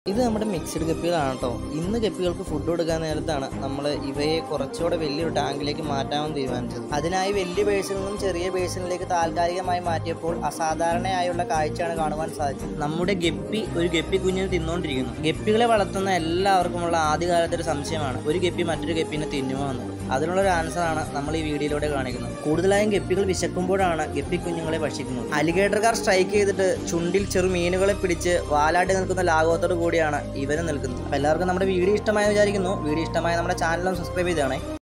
ഇത് നമ്മുടെ മിക്സ്ഡ് ഗപ്പികളാണ് കേട്ടോ. ഇന്ന് ഗപ്പികൾക്ക് ഫുഡ് കൊടുക്കാൻ നേരത്താണ് നമ്മൾ ഇവയെ കുറച്ചുകൂടെ വലിയൊരു ടാങ്കിലേക്ക് മാറ്റാമെന്ന് തീരുമാനിച്ചത്. അതിനായി വലിയ ബേസിൽ നിന്നും ചെറിയ ബേസിനിലേക്ക് താൽക്കാലികമായി മാറ്റിയപ്പോൾ അസാധാരണയായുള്ള കാഴ്ചയാണ് കാണുവാൻ സാധിച്ചത്. നമ്മുടെ ഗപ്പി ഒരു ഗപ്പി കുഞ്ഞിനെ തിന്നുകൊണ്ടിരിക്കുന്നു. ഗപ്പികളെ വളർത്തുന്ന എല്ലാവർക്കുമുള്ള ആദ്യകാലത്തെ ഒരു സംശയമാണ്, ഒരു ഗപ്പി മറ്റൊരു ഗപ്പിനെ തിന്നുമോ എന്ന്. അതിനുള്ളൊരു ആൻസറാണ് നമ്മൾ ഈ വീഡിയോയിലൂടെ കാണിക്കുന്നത്. കൂടുതലായും ഗപ്പികൾ വിശക്കുമ്പോഴാണ് ഗപ്പി കുഞ്ഞുങ്ങളെ ഭക്ഷിക്കുന്നത്. അലിഗേറ്റർകാർ സ്ട്രൈക്ക് ചെയ്തിട്ട് ചുണ്ടിൽ ചെറു മീനുകളെ പിടിച്ച് വാലാട്ടി നിൽക്കുന്ന ലാഘവത്തോടു കൂടിയാണ് ഇവരും നിൽക്കുന്നത്. അപ്പോൾ എല്ലാവർക്കും നമ്മുടെ വീഡിയോ ഇഷ്ടമായി വിചാരിക്കുന്നു. വീഡിയോ ഇഷ്ടമായ നമ്മുടെ ചാനലും സബ്സ്ക്രൈബ് ചെയ്തേണേ.